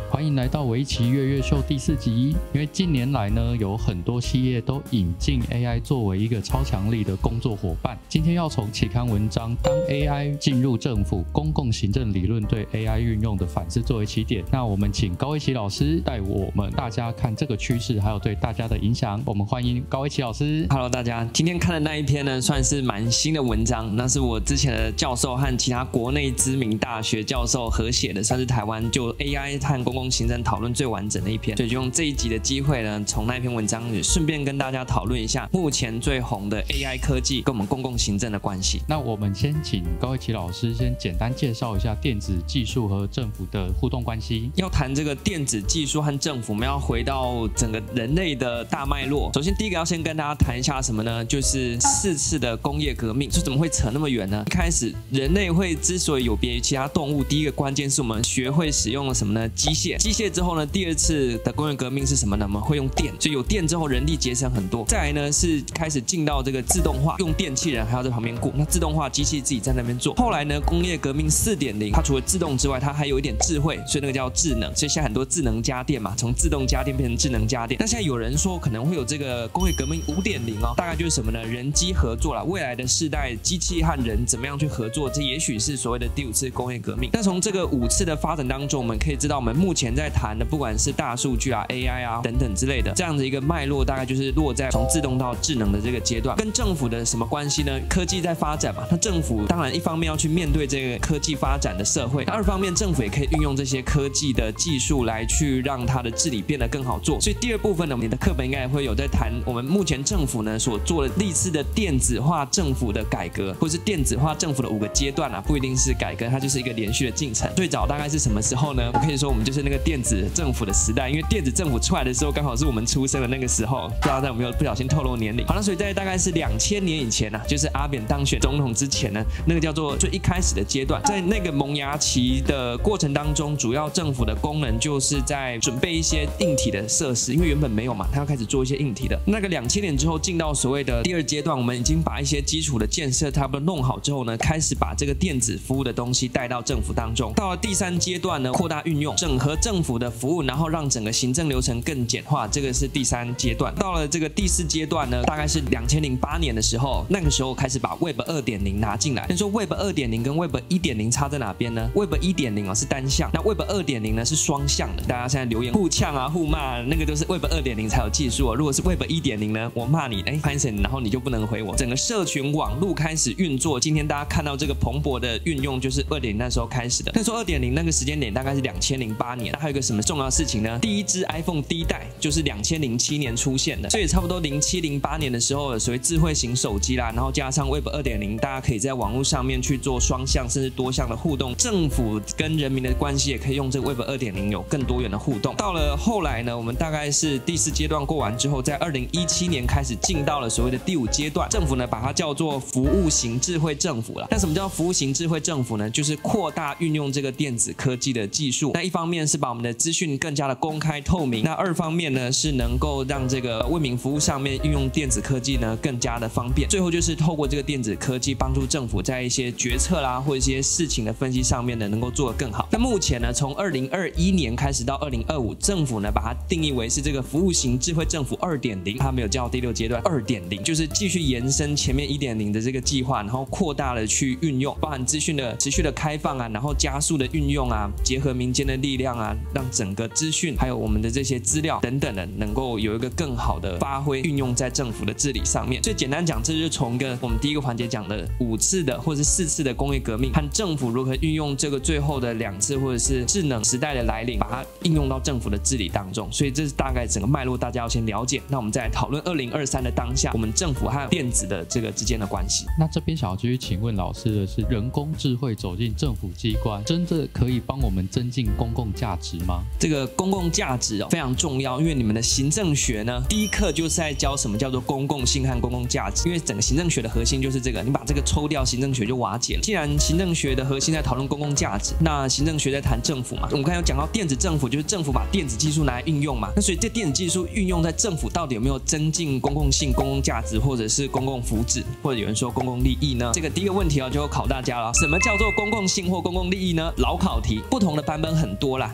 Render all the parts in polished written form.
欢迎来到围棋月月秀第4集。因为近年来呢，有很多企业都引进 AI 作为一个超强力的工作伙伴。今天要从期刊文章当 AI 进入政府公共行政理论对 AI 运用的反思作为起点。那我们请高威琪老师带我们大家看这个趋势，还有对大家的影响。我们欢迎高威琪老师。 Hello， 大家，今天看的那一篇呢，算是蛮新的文章。那是我之前的教授和其他国内知名大学教授合写的，算是台湾就 AI 和公共行政讨论最完整的一篇。所以就用这一集的机会呢，从那一篇文章也顺便跟大家讨论一下目前最红的 AI 科技跟我们公共行政的关系。 那我们先请高威琪老师先简单介绍一下电子技术和政府的互动关系。 要谈这个电子技术和政府，我们要回到整个人类的大脉络。首先第一个要先跟大家谈一下什么呢？就是4次的工业革命。这怎么会扯那么远呢？一开始人类会之所以有别于其他动物，第一个关键是我们学会使用了什么呢？机械。机械之后呢，第2次的工业革命是什么呢？我们会用电，所以有电之后人力节省很多。再来呢是开始进到这个自动化，用电器人还要在旁边顾，那自动化机器自己在那边做。后来呢工业革命4.0，它除了自动之外，它还有一点智慧，所以那个叫智能。所以现在很多智能家电嘛，从自动家电变成智能家电。那现在有人说可能会有这个工业革命5.0哦，大概就是什么呢？人机合作啦，未来的世代机器和人怎么样去合作，这也许是所谓的第5次工业革命。那从这个5次的发展当中，我们可以知道我们目前在谈的不管是大数据啊 AI 啊等等之类的这样的一个脉络，大概就是落在从自动到智能的这个阶段。跟政府的什么关系呢？科技在发展嘛，那政府当然一方面要去面对这个科技发展的社会，那2方面政府也可以运用这些科技的技术来去让它的治理变得更好做。所以第2部分呢，你的课本应该也会有在谈我们目前政府呢所做的历次的电子化政府的改革，或是电子化政府的5个阶段啊，不一定是改革，它就是一个连续的进程。最早大概是什么时候呢？我可以说我们就是那个电子政府的时代，因为电子政府出来的时候刚好是我们出生的那个时候，不知道有没有不小心透露年龄。好了，所以在大概是2000年以前啊，就是阿扁当选总统之前呢，那个叫做最一开始的阶段，在那个萌芽期的过程当中，主要政府的功能就是在准备一些硬体的设施，因为原本没有嘛，他要开始做一些硬体的。那个2000年之后进到所谓的第2阶段，我们已经把一些基础的建设差不多弄好之后呢，开始把这个电子服务的东西带到政府当中。到了第3阶段呢，扩大运用，整合政府的服务，然后让整个行政流程更简化，这个是第3阶段。到了这个第4阶段呢，大概是2008年的时候，那个时候开始把 Web 2.0 拿进来。那说 Web 2.0 跟 Web 1.0 差在哪边呢？ Web 1.0 是单向，那 Web 2.0 呢是双向的。大家现在留言互呛啊互骂，那个都是 Web 2.0 才有技术哦。如果是 Web 1.0 呢，我骂你Hansen， 然后你就不能回我。整个社群网络开始运作，今天大家看到这个蓬勃的运用，就是2.0那时候开始的。那时候2.0那个时间点大概是2008年。那还有一个什么重要的事情呢？第一支 iPhone 第1代就是2007年出现的，所以差不多07、08年的时候，所谓智慧型手机啦，然后加上 Web 2.0，大家可以在网络上面去做双向甚至多向的互动，政府跟人民的关系也可以用这个 Web 2.0有更多元的互动。到了后来呢，我们大概是第4阶段过完之后，在2017年开始进到了所谓的第5阶段，政府呢把它叫做服务型智慧政府了。那什么叫服务型智慧政府呢？就是扩大运用这个电子科技的技术。那一方面是把我们的资讯更加的公开透明，那2方面呢是能够让这个为民服务上面运用电子科技呢更加的方便。最后就是透过这个电子科技帮助政府在一些决策啦或者一些事情的分析上面呢能够做得更好。那目前呢从2021年开始到2025，政府呢把它定义为是这个服务型智慧政府2.0，它没有叫第6阶段2.0，就是继续延伸前面1.0的这个计划，然后扩大了去运用，包含资讯的持续的开放啊，然后加速的运用啊，结合民间的力量啊，让整个资讯还有我们的这些资料等等的能够有一个更好的发挥运用在政府的治理上面。所以简单讲，这就是从我们第1个环节讲的5次的或者是4次的工业革命和政府如何运用这个最后的2次或者是智能时代的来临，把它应用到政府的治理当中。所以这是大概整个脉络，大家要先了解。那我们再来讨论2023的当下，我们政府和电子的这个之间的关系。 那这边想要继续请问老师的是，人工智慧走进政府机关，真的可以帮我们增进公共价值吗？ 这个公共价值非常重要，因为你们的行政学呢，第1课就是在教什么叫做公共性和公共价值。因为整个行政学的核心就是这个，你把这个抽掉，行政学就瓦解了。既然行政学的核心在讨论公共价值，那行政学在谈政府嘛。我们刚才有讲到电子政府，就是政府把电子技术拿来运用嘛。那所以这电子技术运用在政府到底有没有增进公共性、公共价值，或者是公共福祉，或者有人说公共利益呢？这个第1个问题就考大家了，什么叫做公共性或公共利益呢？老考题，不同的版本很多啦。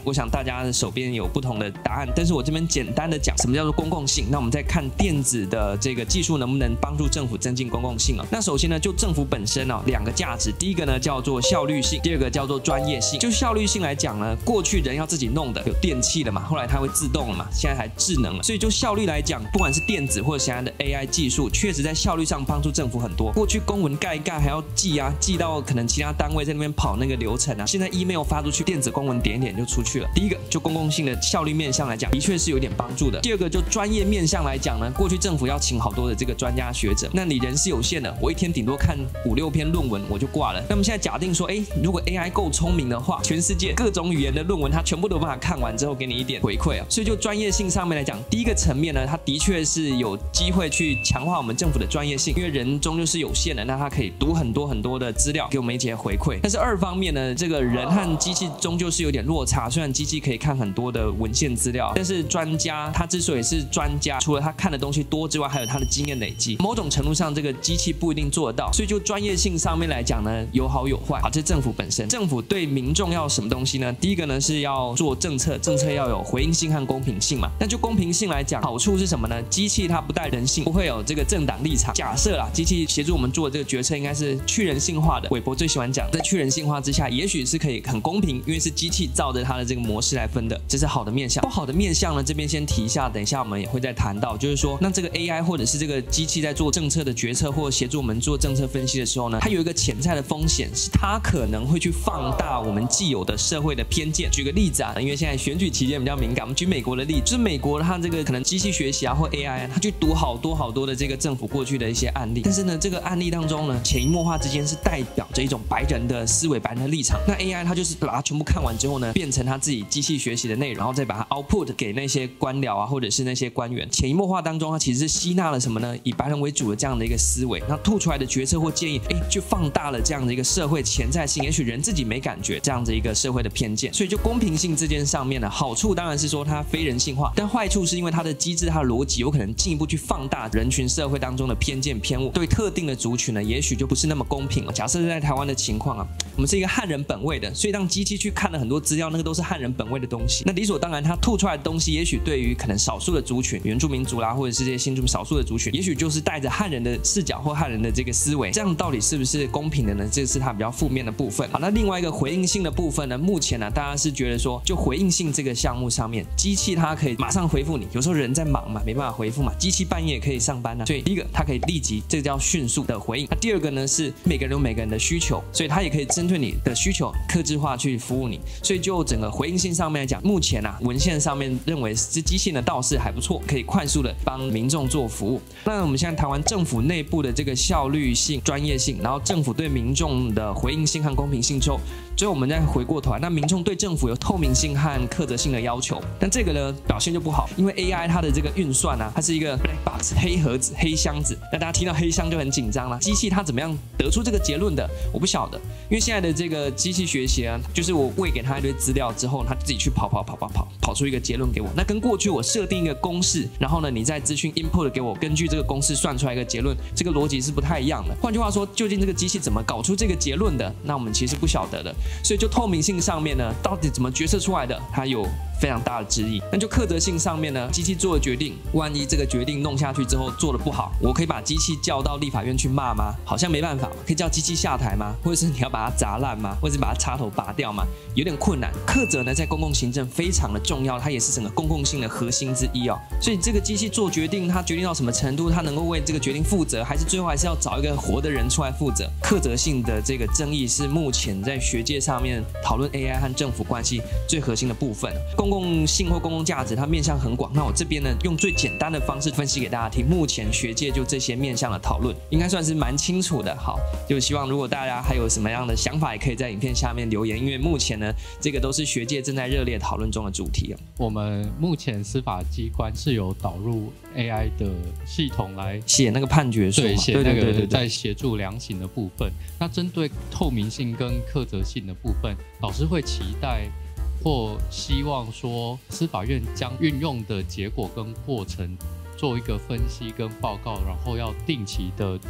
我想大家的手边有不同的答案，但是我这边简单的讲什么叫做公共性。那我们再看电子的这个技术能不能帮助政府增进公共性啊？那首先呢，就政府本身啊，2个价值，第一个呢叫做效率性，第二个叫做专业性。就效率性来讲呢，过去人要自己弄的，有电器了嘛，后来它会自动了嘛，现在还智能了，所以就效率来讲，不管是电子或者现在的 AI 技术，确实在效率上帮助政府很多。过去公文盖一盖还要寄啊，寄到可能其他单位在那边跑那个流程啊，现在 email 发出去，电子公文点一点就出去了。第一个就公共性的效率面向来讲，的确是有点帮助的。第二个就专业面向来讲呢，过去政府要请好多的这个专家学者，那你人是有限的，我一天顶多看5、6篇论文我就挂了。那么现在假定说，如果 AI 够聪明的话，全世界各种语言的论文它全部都有办法看完之后给你一点回馈啊。所以就专业性上面来讲，第一个层面呢，它的确是有机会去强化我们政府的专业性，因为人终究是有限的，那它可以读很多的资料给我们一些回馈。但是二方面呢，这个人和机器终究是有点落差，虽然机器可以看很多的文献资料，但是专家他之所以是专家，除了他看的东西多之外，还有他的经验累积，某种程度上这个机器不一定做得到。所以就专业性上面来讲呢，有好有坏。好，这是政府本身，政府对民众要什么东西呢？第一个呢是要做政策，政策要有回应性和公平性嘛。那就公平性来讲，好处是什么呢？机器它不带人性，不会有这个政党立场。假设啦，机器协助我们做的这个决策应该是去人性化的，韦伯最喜欢讲，在去人性化之下，也许是可以很公平，因为是机器照着它的这个模式来分的，这是好的面向。不好的面向呢，这边先提一下，等一下我们也会再谈到，就是说，那这个 AI 或者是这个机器在做政策的决策或协助我们做政策分析的时候呢，它有一个潜在的风险，是它可能会去放大我们既有的社会的偏见。举个例子啊，因为现在选举期间比较敏感，我们举美国的例子，就是美国它这个可能机器学习啊或 AI 啊，它去读好多的这个政府过去的一些案例，但是呢，这个案例当中呢，潜移默化之间是代表着一种白人的思维、白人的立场。那 AI 它就是把它全部看完之后呢，变成它自己机器学习的内容，然后再把它 output 给那些官僚啊，或者是那些官员。潜移默化当中，它其实是吸纳了什么呢？以白人为主的这样的一个思维，那吐出来的决策或建议，就放大了这样的一个社会潜在性，也许人自己没感觉这样的一个社会的偏见。所以就公平性这件上面呢，好处当然是说它非人性化，但坏处是因为它的机制、它的逻辑有可能进一步去放大人群社会当中的偏见偏误，对特定的族群呢，也许就不是那么公平了。假设是在台湾的情况啊，我们是一个汉人本位的，所以当机器去看了很多资料，那个都是汉人本位的东西，那理所当然它吐出来的东西，也许对于可能少数的族群，原住民族啦，或者是这些新住民少数的族群，也许就是带着汉人的视角或汉人的这个思维，这样到底是不是公平的呢？这是它比较负面的部分。好，那另外一个回应性的部分呢，目前呢，大家是觉得说，就回应性这个项目上面，机器它可以马上回复你，有时候人在忙嘛，没办法回复嘛，机器半夜也可以上班啊，所以第一个它可以立即，这个叫迅速的回应。那第二个呢是每个人有每个人的需求，所以它也可以针对你的需求客制化去服务你。所以就整个回应性上面来讲，目前啊文献上面认为这机器呢倒是还不错，可以快速的帮民众做服务。那我们现在台湾政府内部的这个效率性、专业性，然后政府对民众的回应性和公平性之后，最后我们再回过头来，那民众对政府有透明性和客责性的要求，但这个呢表现就不好，因为 AI 它的这个运算啊，它是一个 black box 黑盒子、黑箱子，那大家听到黑箱就很紧张啦。机器它怎么样得出这个结论的，我不晓得，因为现在的这个机器学习啊，就是我喂给它一堆资料之后，它自己去跑出一个结论给我。那跟过去我设定一个公式，然后呢你在资讯 input 给我，根据这个公式算出来一个结论，这个逻辑是不太一样的。换句话说，究竟这个机器怎么搞出这个结论的，那我们其实不晓得的。所以就透明性上面呢，到底怎么决策出来的，它有非常大的质疑。那就客责性上面呢，机器做的决定，万一这个决定弄下去之后做得不好，我可以把机器叫到立法院去骂吗？好像没办法，可以叫机器下台吗？或者是你要把它砸烂吗？或者是把它插头拔掉吗？有点困难。客责呢，在公共行政非常的重要，它也是整个公共性的核心之一哦。所以这个机器做决定，它决定到什么程度，它能够为这个决定负责，还是最后还是要找一个活的人出来负责？客责性的这个争议是目前在学界上面讨论 AI 和政府关系最核心的部分。公共性或公共价值，它面向很广。那我这边呢，用最简单的方式分析给大家听。目前学界就这些面向的讨论，应该算是蛮清楚的。好，就希望如果大家还有什么样的想法，也可以在影片下面留言。因为目前呢，这个都是学界正在热烈讨论中的主题哦。 我们目前司法机关是有导入 AI 的系统来写那个判决书， 对，写那个在协助量刑的部分。那针对透明性跟客责性的部分，老师会期待或希望说，司法院将运用的结果跟过程做一个分析跟报告，然后要定期的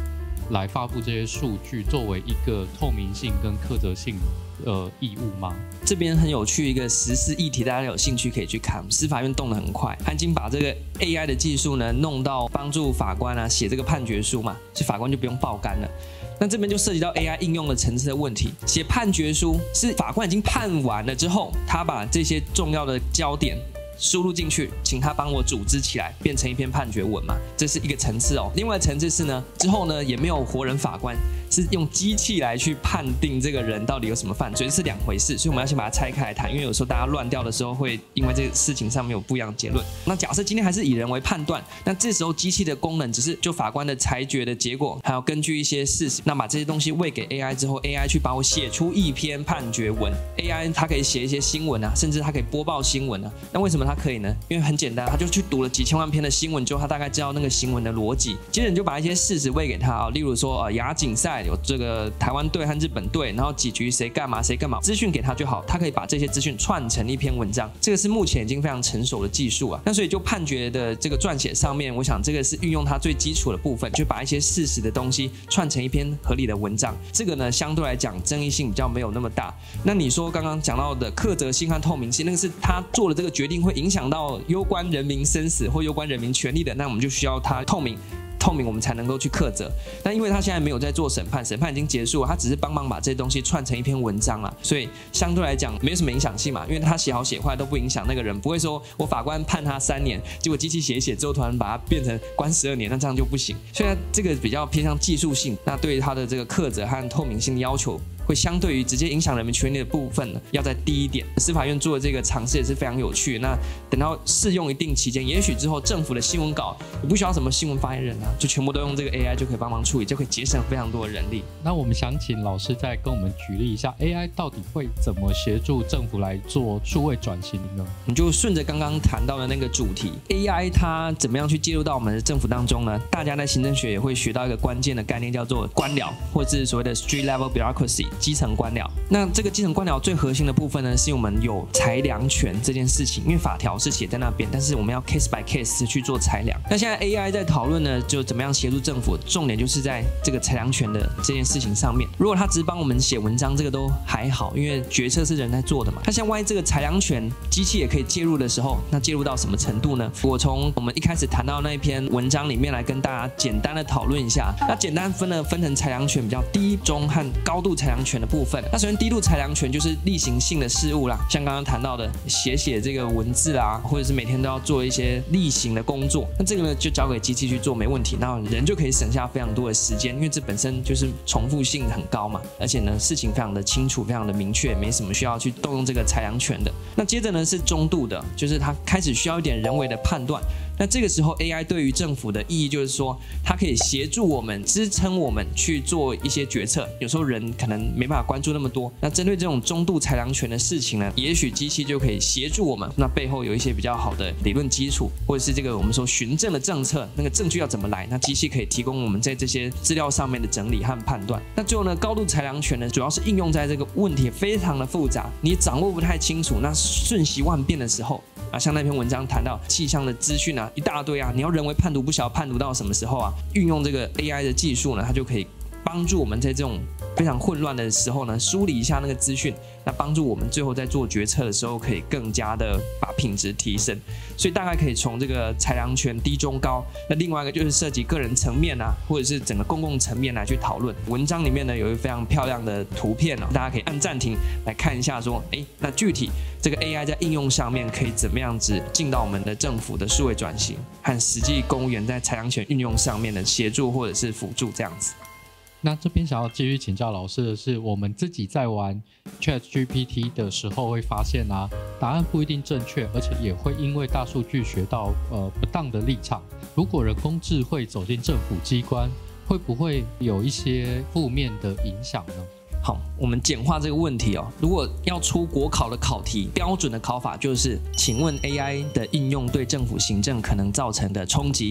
来发布这些数据，作为一个透明性跟客责性义务吗？ 这边很有趣一个时事议题，大家有兴趣可以去看。司法院动得很快，他已经把这个 AI 的技术呢弄到帮助法官啊写这个判决书嘛，所以法官就不用爆肝了。那这边就涉及到 AI 应用的层次的问题。写判决书是法官已经判完了之后，他把这些重要的焦点输入进去，请他帮我组织起来，变成一篇判决文嘛，这是一个层次哦。另外层次是呢，之后呢也没有活人法官，是用机器来去判定这个人到底有什么犯罪，是两回事。所以我们要先把它拆开来谈，因为有时候大家乱掉的时候，会因为这个事情上面有不一样的结论。那假设今天还是以人为判断，那这时候机器的功能只是就法官的裁决的结果，还有根据一些事实，那把这些东西喂给 AI 之后 ，AI 去把我写出一篇判决文。AI 它可以写一些新闻啊，甚至它可以播报新闻啊。那为什么它可以呢？因为很简单，他就去读了几千万篇的新闻之后，他大概知道那个新闻的逻辑。接着你就把一些事实喂给他啊，例如说亚锦赛有这个台湾队和日本队，然后几局谁干嘛谁干嘛，资讯给他就好，他可以把这些资讯串成一篇文章。这个是目前已经非常成熟的技术啊。那所以就判决的这个撰写上面，我想这个是运用它最基础的部分，就把一些事实的东西串成一篇合理的文章。这个呢相对来讲争议性比较没有那么大。那你说刚刚讲到的客责性和透明性，那个是他做了这个决定会影响到攸关人民生死或攸关人民权利的，那我们就需要它透明，我们才能够去克责。但因为他现在没有在做审判，审判已经结束了，他只是帮忙把这些东西串成一篇文章了，所以相对来讲没有什么影响性嘛，因为他写好写坏都不影响那个人，不会说我法官判他3年，结果机器写一写之后突然把它变成关12年，那这样就不行。所以这个比较偏向技术性，那对于他的这个克责和透明性的要求，会相对于直接影响人民权利的部分呢，要再低一点。司法院做的这个尝试也是非常有趣。那等到试用一定期间，也许之后政府的新闻稿也不需要什么新闻发言人啊，就全部都用这个 AI 就可以帮忙处理，就可以节省非常多的人力。 那我们想请老师再跟我们举例一下 AI 到底会怎么协助政府来做数位转型呢？ 你就顺着刚刚谈到的那个主题 ，AI 它怎么样去介入到我们的政府当中呢？大家在行政学也会学到一个关键的概念，叫做官僚，或是所谓的 street level bureaucracy。基层官僚，那这个基层官僚最核心的部分呢，是我们有裁量权这件事情，因为法条是写在那边，但是我们要 case by case 去做裁量。那现在 AI 在讨论呢，就怎么样协助政府，重点就是在这个裁量权的这件事情上面。如果他只是帮我们写文章，这个都还好，因为决策是人在做的嘛。那像万一这个裁量权机器也可以介入的时候，那介入到什么程度呢？我从我们一开始谈到那一篇文章里面来跟大家简单的讨论一下。那简单分成裁量权比较低、中和高度裁量权的部分。那首先低度裁量权就是例行性的事务啦，像刚刚谈到的写这个文字啦，或者是每天都要做一些例行的工作，那这个呢就交给机器去做没问题，那人就可以省下非常多的时间，因为这本身就是重复性很高嘛，而且呢事情非常的清楚，非常的明确，没什么需要去动用这个裁量权的。那接着呢是中度的，就是它开始需要一点人为的判断。那这个时候 AI 对于政府的意义就是说，它可以协助我们、支撑我们去做一些决策。有时候人可能没办法关注那么多，那针对这种中度裁量权的事情呢，也许机器就可以协助我们。那背后有一些比较好的理论基础，或者是这个我们说循证的政策，那个证据要怎么来，那机器可以提供我们在这些资料上面的整理和判断。那最后呢，高度裁量权呢，主要是应用在这个问题非常的复杂，你掌握不太清楚，那瞬息万变的时候。像那篇文章谈到气象的资讯啊，一大堆啊，你要人为判读，不晓得判读到什么时候啊？运用这个 AI 的技术呢，它就可以帮助我们在这种非常混乱的时候呢，梳理一下那个资讯，那帮助我们最后在做决策的时候，可以更加的把品质提升。所以大概可以从这个裁量权低、中、高，那另外一个就是涉及个人层面啊，或者是整个公共层面来去讨论。文章里面呢有一个非常漂亮的图片大家可以按暂停来看一下说，那具体这个 AI 在应用上面可以怎么样子进到我们的政府的数位转型，和实际公务员在裁量权运用上面的协助或者是辅助这样子。 那这边想要继续请教老师的是，我们自己在玩 ChatGPT 的时候会发现答案不一定正确，而且也会因为大数据学到不当的立场。如果人工智慧走进政府机关，会不会有一些负面的影响呢？ 好，我们简化这个问题如果要出国考的考题，标准的考法就是，请问 AI 的应用对政府行政可能造成的冲击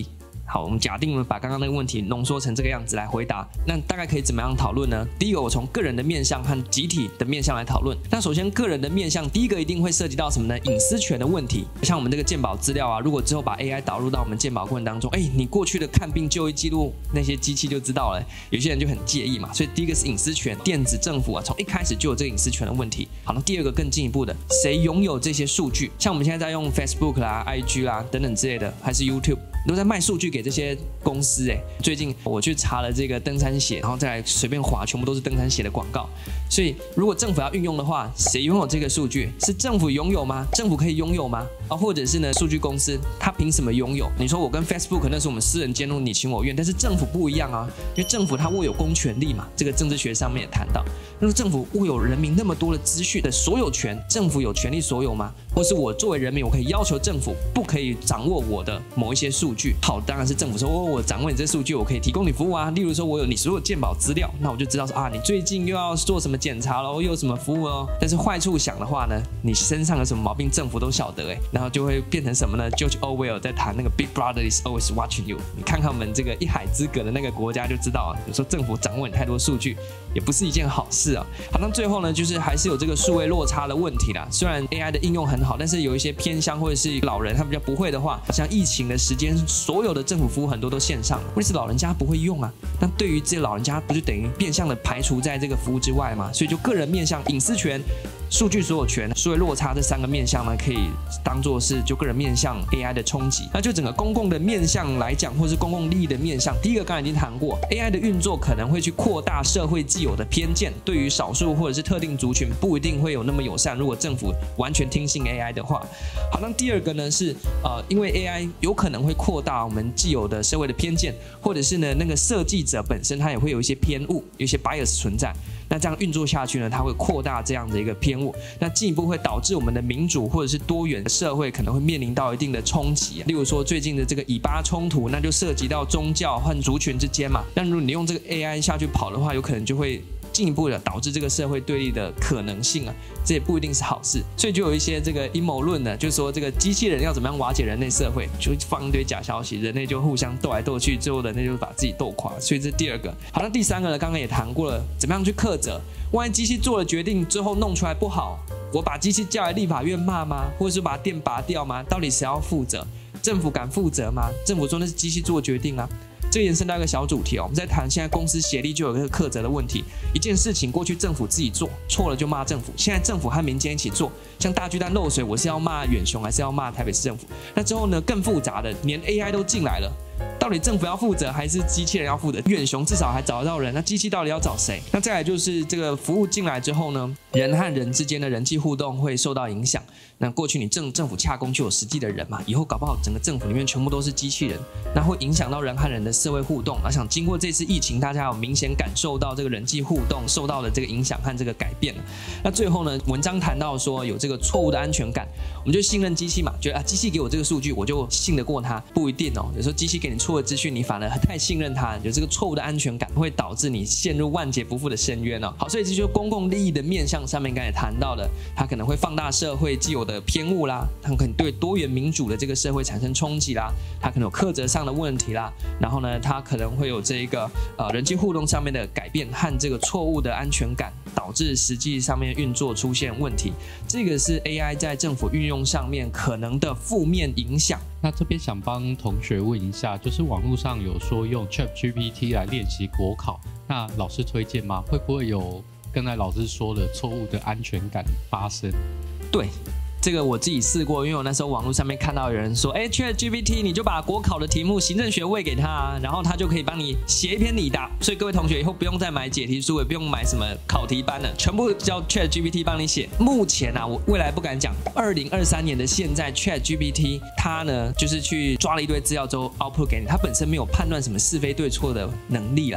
好，我们假定我们把刚刚那个问题浓缩成这个样子来回答，那大概可以怎么样讨论呢？第一个，我从个人的面向和集体的面向来讨论。那首先个人的面向，第一个一定会涉及到什么呢？隐私权的问题。像我们这个健保资料啊，如果之后把 AI 导入到我们健保过程当中，你过去的看病就医记录那些机器就知道了，有些人就很介意嘛。所以第一个是隐私权，电子政府啊，从一开始就有这个隐私权的问题。好，那第二个更进一步的，谁拥有这些数据？像我们现在在用 Facebook 啦、IG 啦等等之类的，还是 YouTube。都在卖数据给这些公司最近我去查了这个登山鞋，然后再来随便滑，全部都是登山鞋的广告。所以如果政府要运用的话，谁拥有这个数据？是政府拥有吗？政府可以拥有吗？或者是呢，数据公司它凭什么拥有？你说我跟 Facebook 那是我们私人间中你情我愿，但是政府不一样啊，因为政府它握有公权力嘛，这个政治学上面也谈到。那政府握有人民那么多的资讯的所有权，政府有权利所有吗？或是我作为人民，我可以要求政府不可以掌握我的某一些数据？好，当然是政府说，我掌握你这数据，我可以提供你服务啊。例如说，我有你所有健保资料，那我就知道说啊，你最近又要做什么检查咯，又有什么服务哦。但是坏处想的话呢，你身上有什么毛病，政府都晓得然后就会变成什么呢 ？George Orwell 在谈那个 Big Brother is always watching you。你看看我们这个一海之隔的那个国家就知道有时候政府掌握你太多数据，也不是一件好事啊。好，那最后呢，就是还是有这个数位落差的问题啦。虽然 AI 的应用很好，但是有一些偏乡或者是老人他比较不会的话，像疫情的时间，所有的政府服务很多都线上，问题是老人家不会用啊。那对于这些老人家，不就等于变相的排除在这个服务之外吗？所以就个人面向、隐私权、数据所有权、数位落差这三个面向呢，可以当做是就个人面向 AI 的冲击。那就整个公共的面向来讲，或是公共利益的面向，第一个刚才已经谈过 ，AI 的运作可能会去扩大社会既有的偏见，对于少数或者是特定族群不一定会有那么友善。如果政府完全听信 AI 的话，好，那第二个呢是因为 AI 有可能会扩大我们既有的社会的偏见，或者是呢那个设计者本身他也会有一些偏误，有一些 bias 存在。那这样运作下去呢，它会扩大这样的一个偏误，那进一步会导致我们的民主或者是多元的社会可能会面临到一定的冲击。例如说最近的这个以巴冲突，那就涉及到宗教和族群之间嘛。那如果你用这个 AI 下去跑的话，有可能就会进一步的导致这个社会对立的可能性啊，这也不一定是好事。所以就有一些这个阴谋论呢，就是说这个机器人要怎么样瓦解人类社会，就放一堆假消息，人类就互相斗来斗去，最后人类就把自己斗垮。所以这是第二个。好，那第三个呢，刚刚也谈过了，怎么样去克责？万一机器做了决定，最后弄出来不好，我把机器叫来立法院骂吗？或者是把电拔掉吗？到底谁要负责？政府敢负责吗？政府说那是机器做决定啊。这个延伸到一个小主题我们在谈现在公司协力就有一个克责的问题。一件事情过去政府自己做错了就骂政府，现在政府和民间一起做，像大巨蛋漏水，我是要骂远雄还是要骂台北市政府？那之后呢，更复杂的，连 AI 都进来了。到底政府要负责还是机器人要负责？远雄至少还找得到人，那机器到底要找谁？那再来就是这个服务进来之后呢，人和人之间的人际互动会受到影响。那过去你政府洽公就有实际的人嘛，以后搞不好整个政府里面全部都是机器人，那会影响到人和人的社会互动。我想经过这次疫情，大家有明显感受到这个人际互动受到的这个影响和这个改变了。那最后呢，文章谈到说有这个错误的安全感，我们就信任机器嘛，觉得机器给我这个数据我就信得过它，不一定哦。有时候机器给你错的资讯，你反而太信任它，有这个错误的安全感，会导致你陷入万劫不复的深渊哦。好，所以这就是公共利益的面向上面刚才谈到的，它可能会放大社会既有的偏误啦，它可能对多元民主的这个社会产生冲击啦，它可能有克责上的问题啦，然后呢，它可能会有这个人际互动上面的改变和这个错误的安全感，导致实际上面运作出现问题。这个是 AI 在政府运用上面可能的负面影响。 那这边想帮同学问一下，就是网络上有说用 ChatGPT 来练习国考，那老师推荐吗？会不会有刚才老师说的错误的安全感发生？ 对。这个我自己试过，因为我那时候网络上面看到有人说，ChatGPT 你就把国考的题目行政学喂给他，然后他就可以帮你写一篇拟答。所以各位同学以后不用再买解题书，也不用买什么考题班了，全部叫 ChatGPT 帮你写。目前我未来不敢讲，2023年的现在 ChatGPT 它呢就是去抓了一堆资料之后 output 给你，它本身没有判断什么是非对错的能力啦。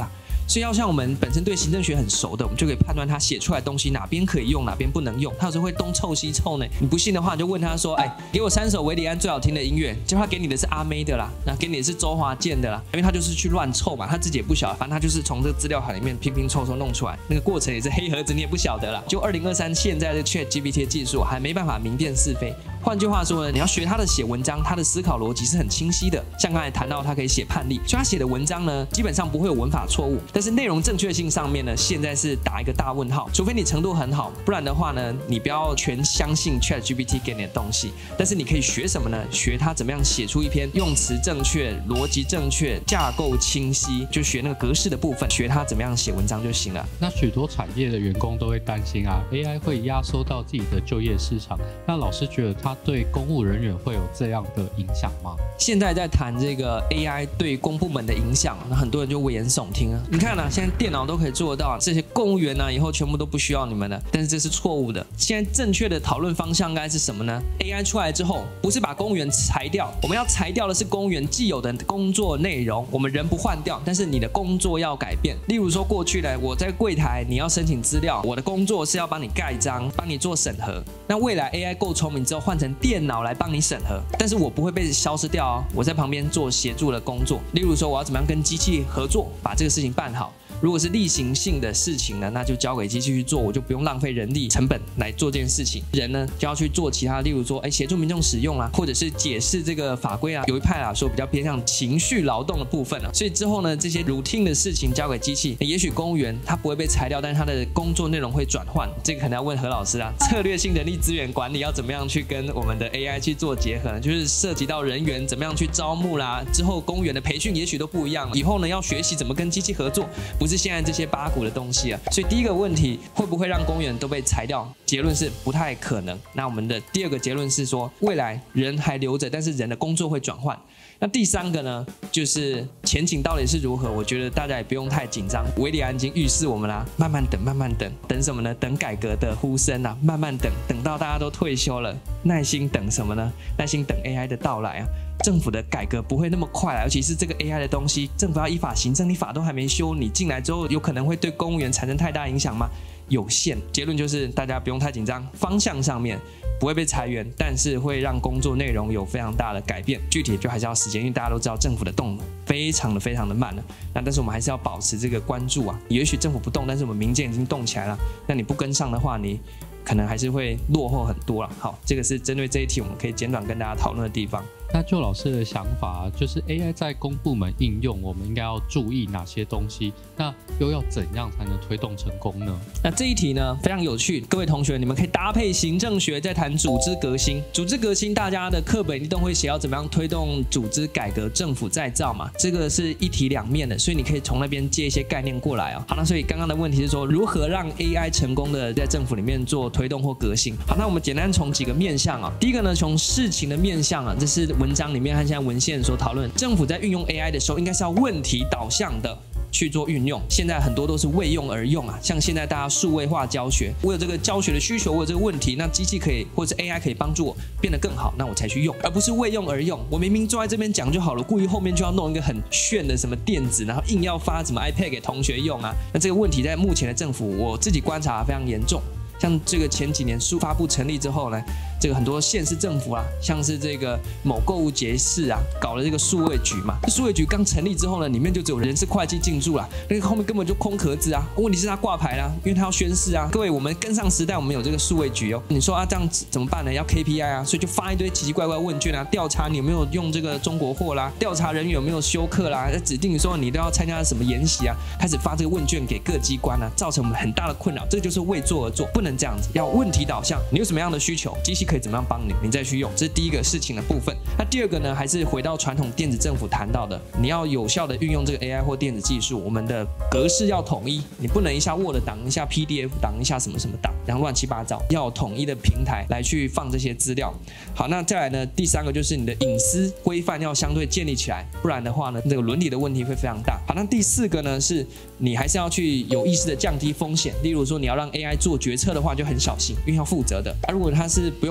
所以要像我们本身对行政学很熟的，我们就可以判断他写出来的东西哪边可以用，哪边不能用。他有时候会东凑西凑呢。你不信的话，你就问他说：“哎，给我3首韦礼安最好听的音乐。”结果他给你的是阿妹的啦，那给你的是周华健的啦，因为他就是去乱凑嘛，他自己也不晓得，反正他就是从这个资料卡里面拼拼凑凑弄出来，那个过程也是黑盒子，你也不晓得啦。就2023现在的 ChatGPT 的技术还没办法明辨是非。换句话说呢，你要学他的写文章，他的思考逻辑是很清晰的。像刚才谈到，他可以写判例，所以他写的文章呢，基本上不会有文法错误。但是内容正确性上面呢，现在是打一个大问号。除非你程度很好，不然的话呢，你不要全相信 ChatGPT 给你的东西。但是你可以学什么呢？学他怎么样写出一篇用词正确、逻辑正确、架构清晰，就学那个格式的部分，学他怎么样写文章就行了。 那许多产业的员工都会担心啊 ，AI 会压缩到自己的就业市场。那老师觉得它对公务人员会有这样的影响吗？ 现在在谈这个 AI 对公部门的影响，那很多人就危言耸听啊。你看啊，现在电脑都可以做得到，这些公务员呢，以后全部都不需要你们了。但是这是错误的。现在正确的讨论方向应该是什么呢 ？AI 出来之后，不是把公务员裁掉，我们要裁掉的是公务员既有的工作内容。我们人不换掉，但是你的工作要改变。例如说，过去呢，我在柜台，你要申请资料，我的工作是要帮你盖章，帮你做审核。那未来 AI 够聪明之后，换成电脑来帮你审核，但是我不会被消失掉哦，我在旁边做协助的工作。例如说，我要怎么样跟机器合作，把这个事情办好。如果是例行性的事情呢，那就交给机器去做，我就不用浪费人力成本来做这件事情。人呢就要去做其他，例如说，协助民众使用啊，或者是解释这个法规啊。有一派啊说比较偏向情绪劳动的部分啊，所以之后呢，这些 routine 的事情交给机器，也许公务员他不会被裁掉，但是他的工作内容会转换。这个可能要问何老师啊，策略性人力资源管理要怎么样去跟我们的 AI 去做结合呢？就是涉及到人员怎么样去招募啦，之后公务员的培训也许都不一样了。以后呢要学习怎么跟机器合作，不是现在这些八股的东西啊。所以第一个问题，会不会让公务员都被裁掉？结论是不太可能。那我们的第二个结论是说，未来人还留着，但是人的工作会转换。那第三个呢，就是前景到底是如何？我觉得大家也不用太紧张。韦礼安已经预示我们啦，慢慢等，慢慢等，等什么呢？等改革的呼声啊，慢慢等，等到大家都退休了，耐心等什么呢？耐心等 AI 的到来啊。政府的改革不会那么快啦，尤其是这个 AI 的东西，政府要依法行政，你法都还没修，你进来之后有可能会对公务员产生太大影响吗？有限。结论就是大家不用太紧张，方向上面不会被裁员，但是会让工作内容有非常大的改变。具体就还是要时间，因为大家都知道政府的动非常的慢了。那但是我们还是要保持这个关注啊。也许政府不动，但是我们民间已经动起来了。那你不跟上的话，你可能还是会落后很多了。好，这个是针对这一题我们可以简短跟大家讨论的地方。 那就老师的想法，就是 AI 在公部门应用，我们应该要注意哪些东西？那又要怎样才能推动成功呢？ 那这一题呢非常有趣，各位同学，你们可以搭配行政学在谈组织革新。组织革新，大家的课本一定会写要怎么样推动组织改革、政府再造嘛，这个是一体两面的，所以你可以从那边借一些概念过来啊。好，那所以刚刚的问题是说，如何让 AI 成功的在政府里面做推动或革新？好，那我们简单从几个面向啊，第一个呢，从事情的面向啊，这是文章里面和现在文献所讨论，政府在运用 AI 的时候，应该是要问题导向的去做运用。现在很多都是为用而用啊，像现在大家数位化教学，我有这个教学的需求，我有这个问题，那机器可以或者是 AI 可以帮助我变得更好，那我才去用，而不是为用而用。我明明坐在这边讲就好了，故意后面就要弄一个很炫的什么电子，然后硬要发什么 iPad 给同学用啊。那这个问题在目前的政府，我自己观察非常严重。像这个前几年数发部成立之后呢，这个很多县市政府啊，像是这个某购物节市啊，搞了这个数位局嘛。数位局刚成立之后呢，里面就只有人事会计进驻啦，那个后面根本就空壳子啊。问题是他挂牌啦，因为他要宣示啊。各位，我们跟上时代，我们有这个数位局哦。你说啊，这样怎么办呢？要 KPI 啊，所以就发一堆奇奇怪怪问卷啊，调查你有没有用这个中国货啦，调查人员有没有休课啦，指定说你都要参加什么研习啊，开始发这个问卷给各机关啊，造成我们很大的困扰。这个就是为做而做，不能这样子，要问题导向。你有什么样的需求，机器可以怎么样帮你，你再去用，这是第一个事情的部分。那第二个呢，还是回到传统电子政府谈到的，你要有效的运用这个 AI 或电子技术，我们的格式要统一，你不能一下 Word 档，一下 PDF 档，一下什么什么档，然后乱七八糟，要有统一的平台来去放这些资料。好，那再来呢，第三个就是你的隐私规范要相对建立起来，不然的话呢，这个伦理的问题会非常大。好，那第四个呢，是你还是要去有意识的降低风险，例如说你要让 AI 做决策的话，就很小心，因为要负责的。如果它是不用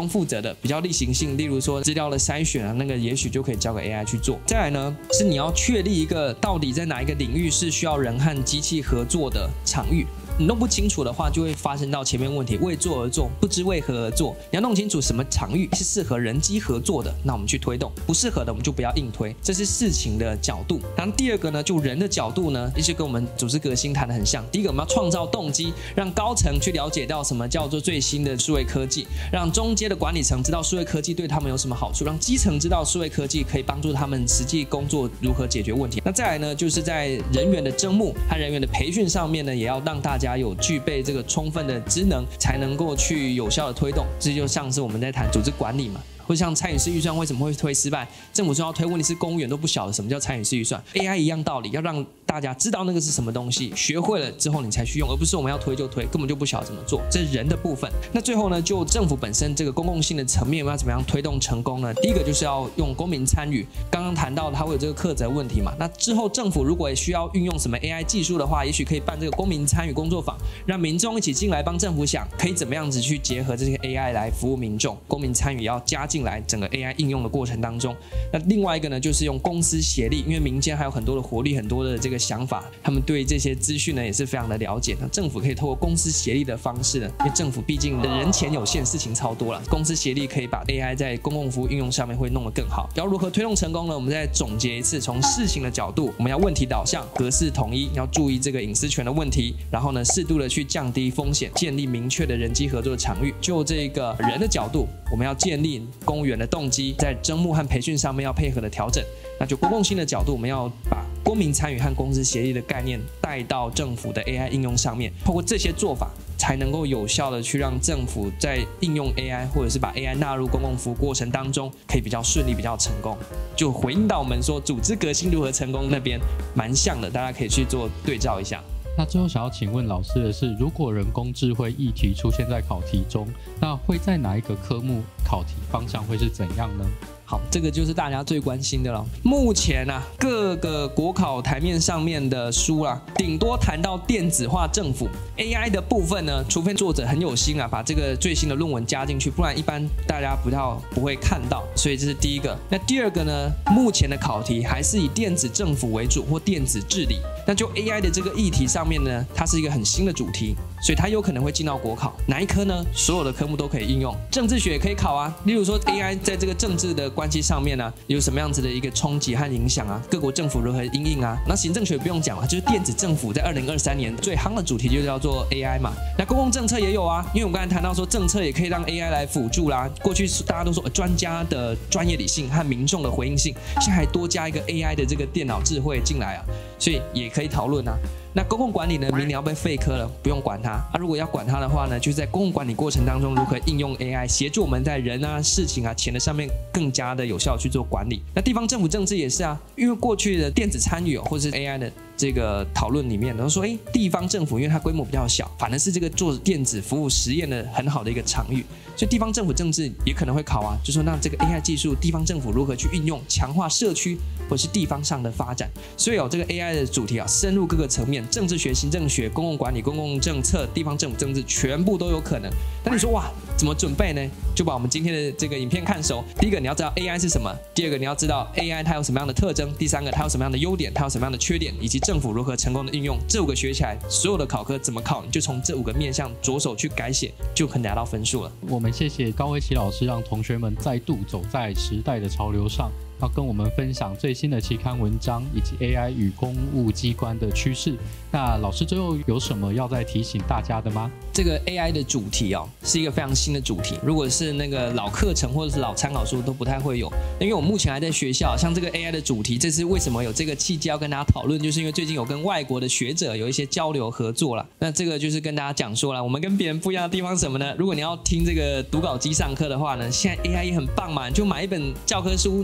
用负责的，比较例行性，例如说资料的筛选啊，那个也许就可以交给 AI 去做。再来呢，是你要确立一个到底在哪一个领域是需要人和机器合作的场域。你弄不清楚的话，就会发生到前面问题，为做而做，不知为何而做。你要弄清楚什么场域是适合人机合作的，那我们去推动；不适合的，我们就不要硬推。这是事情的角度。然后第二个呢，就人的角度呢，也是跟我们组织革新谈的很像。第一个，我们要创造动机，让高层去了解到什么叫做最新的数位科技，让中阶的管理层知道数位科技对他们有什么好处，让基层知道数位科技可以帮助他们实际工作如何解决问题。那再来呢，就是在人员的征募和人员的培训上面呢，也要让大家有具备这个充分的职能，才能够去有效的推动。这就像是我们在谈组织管理嘛。或像参与式预算为什么会推失败？政府说要推，问题是公务员都不晓得什么叫参与式预算。AI 一样道理，要让大家知道那个是什么东西，学会了之后你才去用，而不是我们要推就推，根本就不晓得怎么做。这是人的部分。那最后呢，就政府本身这个公共性的层面，要怎么样推动成功呢？第一个就是要用公民参与。刚刚谈到它会有这个课责问题嘛？那之后政府如果也需要运用什么 AI 技术的话，也许可以办这个公民参与工作坊，让民众一起进来帮政府想，可以怎么样子去结合这些 AI 来服务民众。公民参与要加进来整个 AI 应用的过程当中。那另外一个呢，就是用公私协力，因为民间还有很多的活力，很多的这个想法，他们对这些资讯呢也是非常的了解。那政府可以透过公私协力的方式呢，因为政府毕竟的人钱有限，事情超多了，公私协力可以把 AI 在公共服务应用上面会弄得更好。要如何推动成功呢？我们再总结一次，从事情的角度，我们要问题导向，格式统一，要注意这个隐私权的问题，然后呢，适度的去降低风险，建立明确的人机合作的场域。就这个人的角度，我们要建立公务员的动机，在征募和培训上面要配合的调整。那就公共性的角度，我们要把公民参与和公私协力的概念带到政府的 AI 应用上面，透过这些做法，才能够有效的去让政府在应用 AI 或者是把 AI 纳入公共服务过程当中，可以比较顺利、比较成功。就回应到我们说组织革新如何成功那边蛮像的，大家可以去做对照一下。 那最后想要请问老师的是，如果人工智慧议题出现在考题中，那会在哪一个科目考题方向会是怎样呢？ 好，这个就是大家最关心的了。目前啊，各个国考台面上面的书啦，顶多谈到电子化政府 AI 的部分呢，除非作者很有心啊，把这个最新的论文加进去，不然一般大家不会看到。所以这是第一个。那第二个呢，目前的考题还是以电子政府为主或电子治理。那就 AI 的这个议题上面呢，它是一个很新的主题，所以它有可能会进到国考。哪一科呢？所有的科目都可以应用，政治学也可以考啊。例如说 AI 在这个政治的关系上面呢，有什么样子的一个冲击和影响啊？各国政府如何因应啊？那行政学不用讲了，就是电子政府在2023年最夯的主题就叫做 AI 嘛。那公共政策也有啊，因为我们刚才谈到说政策也可以让 AI 来辅助啦。过去大家都说专家的专业理性和民众的回应性，现在还多加一个 AI 的这个电脑智慧进来啊，所以也可以讨论啊。那公共管理呢，明年要被废科了，不用管它。如果要管它的话呢，就是在公共管理过程当中如何应用 AI 协助我们在人啊、事情啊、钱的上面更加的有效去做管理。那地方政府政治也是啊，因为过去的电子参与或者是 AI 的这个讨论里面，然后说，地方政府因为它规模比较小，反而是这个做电子服务实验的很好的一个场域，所以地方政府政治也可能会考啊，就说那这个 AI 技术，地方政府如何去运用，强化社区或是地方上的发展。所以这个 AI 的主题啊，深入各个层面，政治学、行政学、公共管理、公共政策、地方政府政治，全部都有可能。但你说哇，怎么准备呢？就把我们今天的这个影片看熟。第一个你要知道 AI 是什么，第二个你要知道 AI 它有什么样的特征，第三个它有什么样的优点，它有什么样的缺点，以及政府如何成功的应用。这5个学起来，所有的考科怎么考，你就从这5个面向着手去改写，就可以拿到分数了。 我们谢谢高威琪老师，让同学们再度走在时代的潮流上，要跟我们分享最新的期刊文章以及 AI 与公务机关的趋势。那老师最后有什么要再提醒大家的吗？ 这个 AI 的主题是一个非常新的主题，如果是那个老课程或者是老参考书都不太会有。因为我目前还在学校，像这个 AI 的主题，这次为什么有这个契机要跟大家讨论，就是因为最近有跟外国的学者有一些交流合作了。那这个就是跟大家讲说了，我们跟别人不一样的地方是什么呢？如果你要听这个读稿机上课的话呢，现在 AI 也很棒嘛，你就买一本教科书，扫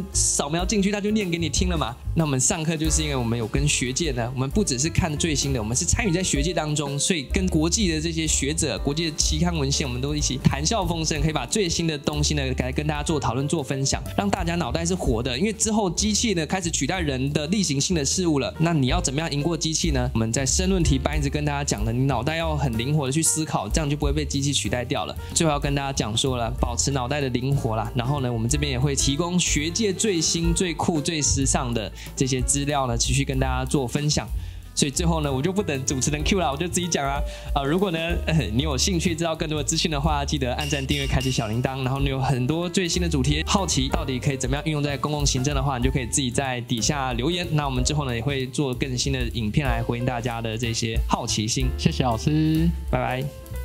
扫描进去，他就念给你听了嘛。那我们上课就是因为我们有跟学界呢，我们不只是看最新的，我们是参与在学界当中，所以跟国际的这些学者、国际的期刊文献，我们都一起谈笑风生，可以把最新的东西呢来跟大家做讨论、做分享，让大家脑袋是活的。因为之后机器呢开始取代人的例行性的事物了，那你要怎么样赢过机器呢？我们在申论题班一直跟大家讲的，你脑袋要很灵活的去思考，这样就不会被机器取代掉了。最后要跟大家讲说了，保持脑袋的灵活啦。然后呢，我们这边也会提供学界最新、最酷、最时尚的这些资料呢，持续跟大家做分享。所以最后呢，我就不等主持人 Q 了，我就自己讲啊。如果呢，你有兴趣知道更多的资讯的话，记得按赞、订阅、开启小铃铛。然后你有很多最新的主题，好奇到底可以怎么样运用在公共行政的话，你就可以自己在底下留言。那我们之后呢，也会做更新的影片来回应大家的这些好奇心。 谢谢老师， 拜拜。